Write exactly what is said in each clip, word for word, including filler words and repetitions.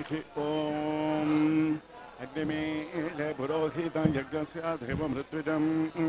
ओम अग्निमीळे पुरोहितं यज्ञस्य देवमृत्युजं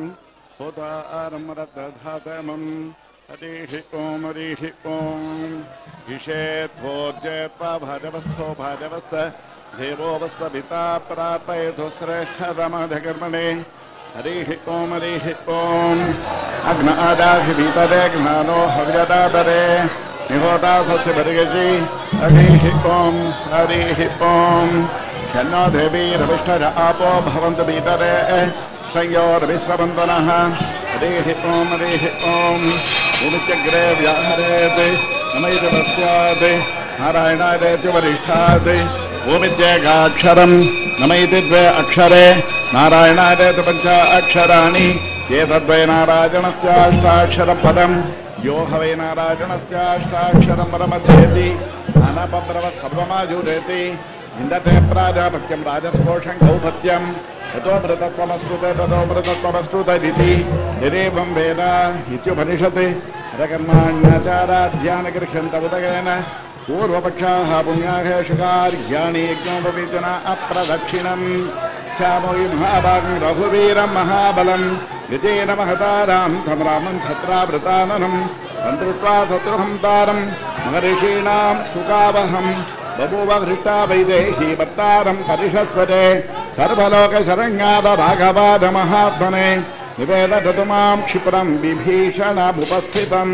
होतारमरदधातमं हरिः ओम हरिः ओम ईशेत्वोर्जेत्वा भाजवस्थो भाजवस्त देवो वस्सविता प्रापयतु श्रेष्ठतमधकर्मणे हरिः ओम हरिः ओम अग्न आदाहि भीतरे ज्ञानो हव्यदातरे निहोता सस्य भर्गजी हरिः ओम हरिः ओम शन्नो देवी रविष्ठज आपो भवन्तु भीतरे संयोर्विश्रवन्तनः हरिः ओम हरिः ओम भूमिचग्रे व्याहरेत् नमैतवस्यात् नारायणादेति वरिष्ठात् भूमित्येकाक्षरं नमैति द्वे अक्षरे नारायणादेति पञ्च अक्षराणि एतद्वै नारायणस्याष्टाक्षरपदं यो हवै नारायणस्याष्टाक्षरं परमध्येति अनपब्रव सर्वमाजुरेति इन्दते प्राजापत्यं राजस्पोषं गौपत्यं ततो मृतत्वमस्तुते ततो मृतत्वमस्तुतदिति यदेवं वेद इत्युपनिषत् रकर्माण्याचाराध्यानगृह्यन्त उदगेन पूर्वपक्षाः पुण्याः शिकार्याणि यज्ञोपवीतना अप्रदक्षिणम् छामोहि महाभागं रघुवीरं महाबलं विजयेन महतारां तं रामं छत्रावृताननं तन्त्रुत्वा शत्रुहन्तारं महर्षीणां सुखावहं बभूव हृष्टा वैदेही वत्तारं परिषस्वते सर्वलोकशरण्याद राघवाद महात्मने निवेदतु मां क्षिप्रं विभीषणमुपस्थितं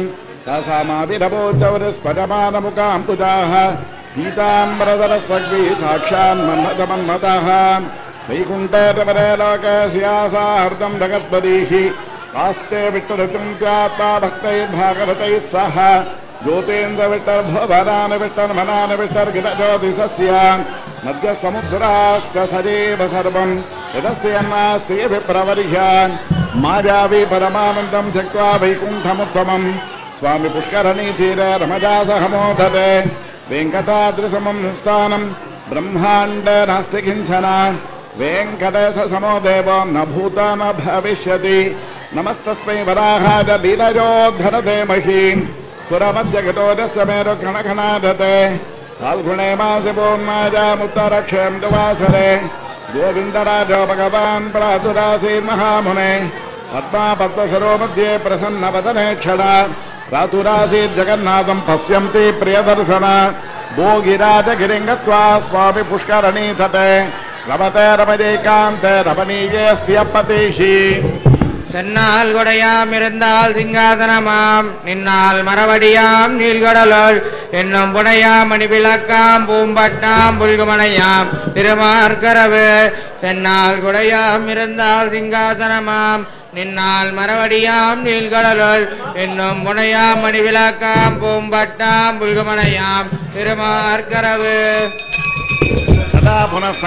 तासामाविरवोचौरस्पजमानमुखां पुजाः पीताम्बरधरस्वग्वी साक्षान्मन्मथमन्मथः वैकुण्ठे प्रवरे लोकस्यासार्धं जगत्पदीः आस्ते विष्णुरचिन्त्यात्मा भक्तैर्भागवतैः सह ज्योतेन्द्रविष्टर्भुवनानि विष्टर्मनानि विष्टर्गिरज्योतिषस्य नद्यसमुद्राश्च सजीव सर्वं यदस्ति अन्नास्ति विप्रवर्ह्यान् मायावी परमानन्दं त्यक्त्वा वैकुण्ठमुत्तमं स्वामी पुष्करणीतीरे रमजा सह मोदते वेङ्कटाद्रिसमं स्थानं ब्रह्माण्डे नास्ति किञ्चन वेङ्कटेशसमो देवो न भूता न भविष्यति नमस्तस्मै वराहाय लीलयोद्धरते महीम् पुरमध्यगतोदस्य मेरु गणगणादते फाल्गुणे मासि पूर्णायामुत्तरक्षेन्दुवासरे गोविन्दराजो भगवान् प्रातुरासीन्महामुने पद्मापद्मसरो मध्ये प्रसन्नवदने क्षणा प्रातुरासीज्जगन्नाथं पश्यन्ति प्रियदर्शन भोगिराजगिरिं गत्वा स्वामि पुष्करणी तटे रमते रमजैकान्ते रमणीये स्त्रियपतिषि சென்னால் கொடையாம் இருந்தால் சிங்காசனமாம் நின்னால் மரவடியாம் நீள்கடலுள் என்னும் புனையாம் மணிவிளக்காம் பூம்பட்டாம் புல்குமனையாம் திருமார்கரவு சென்னால் கொடையாம் இருந்தால் சிங்காசனமாம் நின்னால் மரவடியாம் நீள்கடலுள் என்னும் புனையாம் மணிவிளக்காம் பூம்பட்டாம் புல்குமனையாம் திருமார்கரவு சதா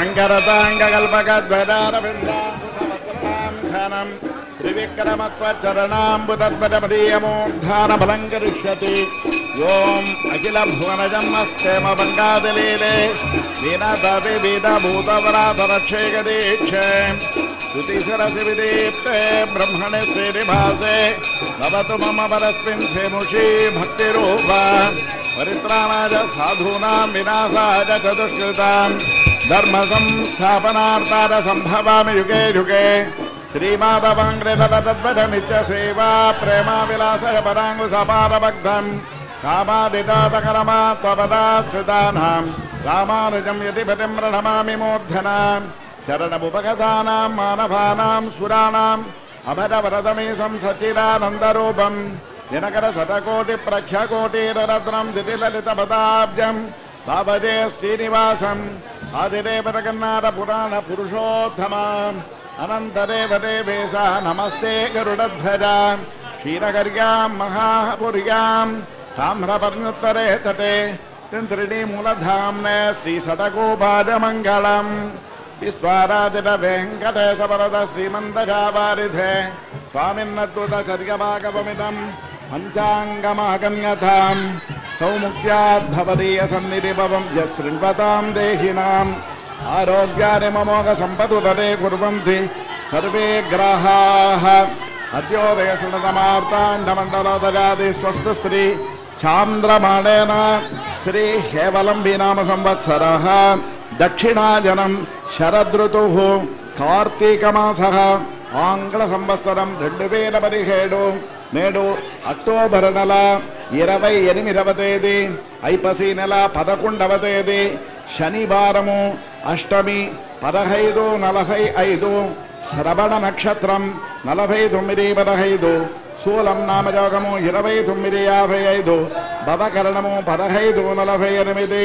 புனఃசங்கரதாங்ககல்பகத்வதாரவிந்தாம் त्रिविक्रमत्वचरणाम्बुतद्वदमदीयमोद्धानबलं करिष्यति ओम अखिल भुवनजन्मस्तेम बङ्गादिलीले वीणदविविधभूतवराधरक्षेगदीक्षे श्रुतिशिरसि विदीप्ते ब्रह्मणे श्रीनिभासे भवतु मम परस्मिन् सेमुषी भक्तिरूपा परित्राणाय साधूनां विनाशाय च दुष्कृतां धर्मसंस्थापनार्थाय सम्भवामि युगे युगे श्रीमाधवाङ्ग्रितद्वदमित्य सेवा प्रेमाविलासय पराङ्गुसपारभक्तं कामादितातकरमात्मपदाश्रितानां रामानुजं यतिपतिं प्रणमामि मूर्धनां शरणमुपगतानां मानवानां सुराणाम् अभरवरदमीशं सच्चिदानन्दरूपं दिनकरशतकोटिप्रख्यकोटिरत्नं दितिललितपदाब्जं भावजे श्रीनिवासम् आदिदेवरकन्नाथपुराणपुरुषोत्तमाम् अनन्तदेवदेवेशा नमस्ते गरुडध्वजा क्षीरकर्यां महापुर्यां ताम्रपर्णोत्तरे तटे तिन्त्रिणीमूलधाम्ने श्रीशतकोपाजमङ्गलम् विश्वाराधित वेङ्कटेशवरद श्रीमन्तजावारिधे स्वामिन्नद्भुतचर्यभागवमिदं पञ्चाङ्गमागम्यताम् सौमुख्याद्भवदीयसन्निधिभवं यशृण्वतां देहिनाम् आरोग्यानि ममोघ सम्पदुदरे कुर्वन्ति सर्वे ग्राहाः अद्योदय सुनतमार्ताण्डमण्डलोदजाति स्वस्तु स्त्री చాంద్రమాణేన శ్రీ హేవలంబి నామ సంవత్సరః దక్షిణాజనం శరదృతుః కార్తీక మాసః ఆంగ్ల సంవత్సరం రెండు వేల పదిహేడు నేడు అక్టోబర్ నెల ఇరవై ఎనిమిదవ తేదీ ఐపసి నెల పదకొండవ తేదీ శనివారము అష్టమి పదహైదు నలభై ఐదు శ్రవణ నక్షత్రం నలభై తొమ్మిది పదహైదు శూలం నామయోగము ఇరవై తొమ్మిది యాభై ఐదు భవకరణము పదహైదు నలభై ఎనిమిది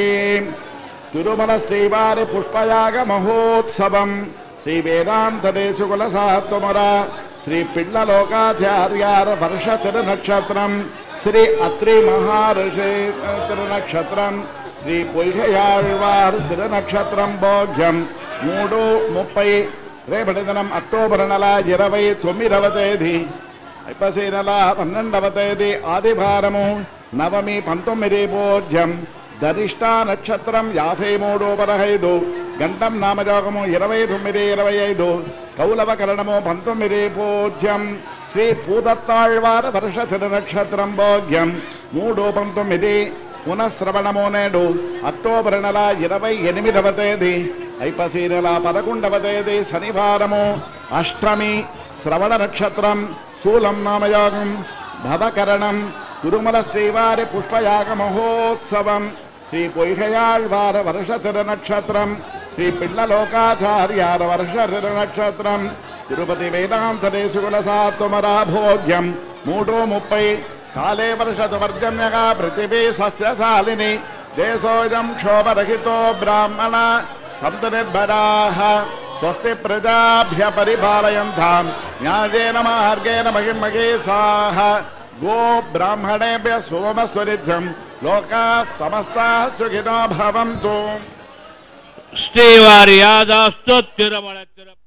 తిరుమల శ్రీవారి పుష్పయాగ మహోత్సవం శ్రీ వేదాంత దేశకుల సాత్వమర శ్రీ పిళ్ళ లోకాచార్యార వర్ష తిరునక్షత్రం శ్రీ అత్రి మహారుషి తిరునక్షత్రం శ్రీ పొయ్యయాళ్వార్ తిరునక్షత్రం భోగ్యం మూడు ముప్పై రేపటి దినం అక్టోబర్ నెల ఇరవై తొమ్మిదవ తేదీ ఐపసి నెల పన్నెండవ తేదీ ఆదివారము నవమి పంతొమ్మిది భోజ్యం ధరిష్ట నక్షత్రం యాభై మూడు పదహైదు గంటం నామయోగము ఇరవై తొమ్మిది ఇరవై ఐదు కౌలవకరణము పంతొమ్మిది పూజ్యం శ్రీ పూదత్తాళ్వార వర్ష తిరునక్షత్రం భోగ్యం మూడు పంతొమ్మిది పునఃశ్రవణము నేడు అక్టోబర్ నెల ఇరవై ఎనిమిదవ తేదీ ఐపసి నెల పదకొండవ తేదీ శనివారము అష్టమి శ్రవణ నక్షత్రం శూలం నామయోగం భవకరణం తిరుమల శ్రీవారి పుష్పయాగ మహోత్సవం శ్రీ పొయ్యయాళ్వార వర్ష తిరునక్షత్రం శ్రీ పిళ్ళ లోకాచార్యార వర్ష తిరునక్షత్రం తిరుపతి వేదాంత దేశకుల సాత్వమరా భోగ్యం మూడు ముప్పై కాలే వర్షతు వర్జన్యగా పృథివీ సస్యశాలిని దేశోజం క్షోభరహితో బ్రాహ్మణ సంతు నిర్భరాః స్వస్తి ప్రజాభ్య పరిపాలయంతాం న్యాయేన మార్గేణ మహిమహేషాః గో బ్రాహ్మణేభ్య సోమస్తు నిత్యం లోకాః సమస్తాః సుఖినో భవంతు. శ్రీవారి యాదాస్తు తిరుమల తిరుపతి